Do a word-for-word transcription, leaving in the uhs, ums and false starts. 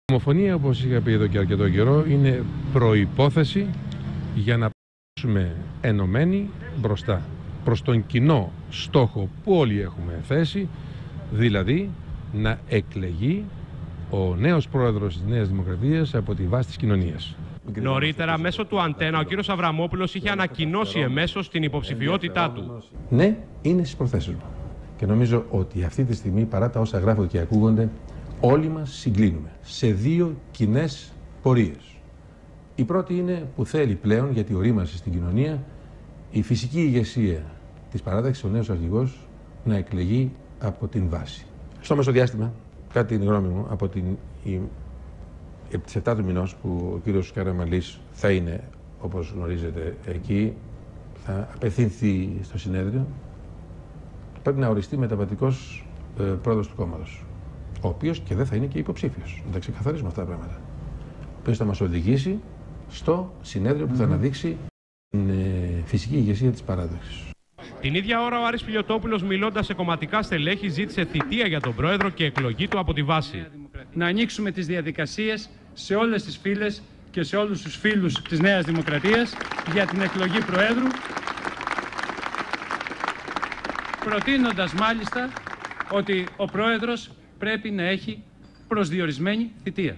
Η ομοφωνία, όπως είχα πει εδώ και αρκετό καιρό, είναι προϋπόθεση για να πάμε ενωμένοι μπροστά προς τον κοινό στόχο που όλοι έχουμε θέσει, δηλαδή να εκλεγεί ο νέος πρόεδρος της Νέας Δημοκρατίας από τη βάση της κοινωνίας. Νωρίτερα, μέσω του Αντένα, ο κύριος Αβραμόπουλος είχε ανακοινώσει εμέσως την υποψηφιότητά του. Ναι, είναι στις προθέσεις μου. Και νομίζω ότι αυτή τη στιγμή, παρά τα όσα γράφονται και ακούγονται, όλοι μας συγκλίνουμε σε δύο κοινές πορείες. Η πρώτη είναι που θέλει πλέον, γιατί ορίμασε στην κοινωνία, η φυσική ηγεσία της παράταξης, ο νέος αρχηγός, να εκλεγεί από την βάση. Στο μεσοδιάστημα, κατά την γνώμη μου, από την επί τις επτά του μηνός που ο κύριος Καραμανλής θα είναι, όπως γνωρίζετε, εκεί, θα απευθύνθει στο συνέδριο, πρέπει να οριστεί μεταβατικός ε, πρόεδρος του κόμματος, ο οποίος και δεν θα είναι και υποψήφιος. Να τα ξεκαθαρίσουμε αυτά τα πράγματα. Ο οποίος θα μας οδηγήσει στο συνέδριο που θα αναδείξει την ε, φυσική ηγεσία της παράταξης. Την ίδια ώρα ο Άρης Πιλιοτόπουλος, μιλώντας σε κομματικά στελέχη, ζήτησε θητεία για τον πρόεδρο και εκλογή του από τη βάση. Να ανοίξουμε τις διαδικασίες σε όλες τις φίλες και σε όλους τους φίλους της Νέας Δημοκρατίας για την εκλογή προέδρου, προτείνοντας μάλιστα ότι ο πρόεδρος πρέπει να έχει προσδιορισμένη θητεία.